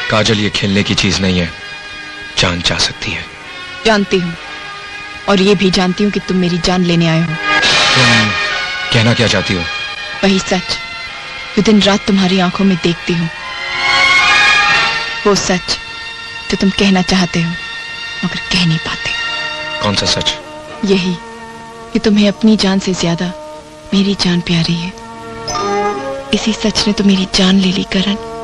काजल, ये खेलने की चीज नहीं है, जान जा सकती है। जानती हूँ, और ये भी जानती हूँ कि तुम मेरी जान लेने आए हो। तुम कहना क्या चाहती हो? वही सच जो दिन रात तुम्हारी आंखों में देखती हूँ, वो सच जो तुम कहना चाहते हो मगर कह नहीं पाते। कौन सा सच? यही कि तुम्हें अपनी जान से ज्यादा मेरी जान प्यारी है। इसी सच ने तो मेरी जान ले ली करण।